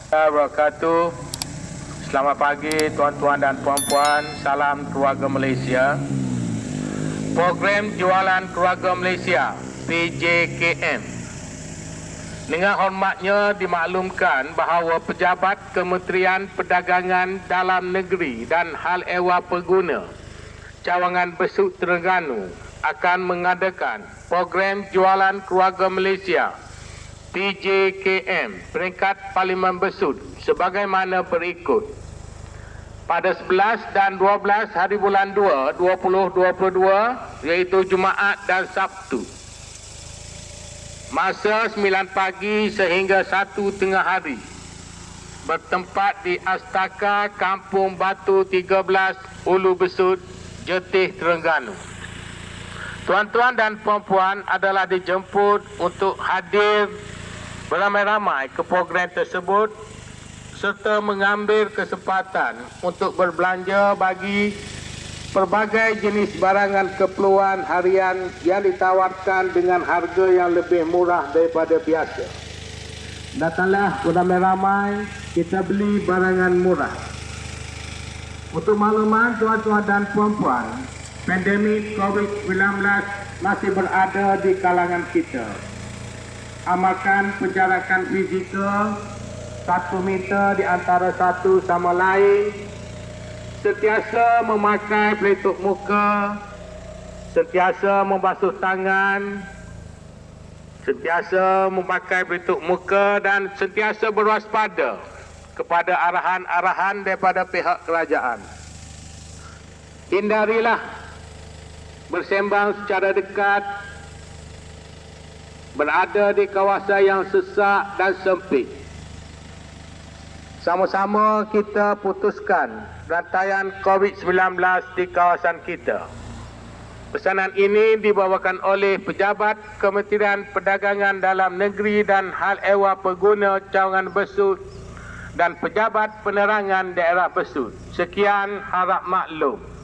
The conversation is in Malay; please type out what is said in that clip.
Wabarakatuh. Selamat pagi tuan-tuan dan puan-puan. Salam keluarga Malaysia. Program Jualan Keluarga Malaysia PJKM. Dengan hormatnya dimaklumkan bahawa pejabat Kementerian Perdagangan Dalam Negeri dan Hal Ehwal Pengguna Cawangan Besut Terengganu akan mengadakan program Jualan Keluarga Malaysia PJKM peringkat Parlimen Besut sebagaimana berikut. Pada 11 dan 12 hari bulan 2 2022 iaitu Jumaat dan Sabtu, masa 9 pagi sehingga 1 tengah hari, bertempat di Astaka Kampung Batu 13 Ulu Besut, Jetih, Terengganu. Tuan-tuan dan puan-puan adalah dijemput untuk hadir beramai-ramai ke program tersebut serta mengambil kesempatan untuk berbelanja bagi pelbagai jenis barangan keperluan harian yang ditawarkan dengan harga yang lebih murah daripada biasa. Datanglah beramai-ramai, kita beli barangan murah. Untuk makluman tuan-tuan dan puan-puan, pandemik COVID-19 masih berada di kalangan kita. Amalkan penjarakan fizikal 1 meter di antara satu sama lain, sentiasa memakai pelitup muka, sentiasa membasuh tangan, sentiasa memakai pelitup muka dan sentiasa berwaspada kepada arahan-arahan daripada pihak kerajaan. Hindarilah bersembang secara dekat, berada di kawasan yang sesak dan sempit. Sama-sama kita putuskan rantaian COVID-19 di kawasan kita. Pesanan ini dibawakan oleh pejabat Kementerian Perdagangan Dalam Negeri dan Hal Ehwal Pengguna Cawangan Besut dan pejabat penerangan daerah Besut. Sekian, harap maklum.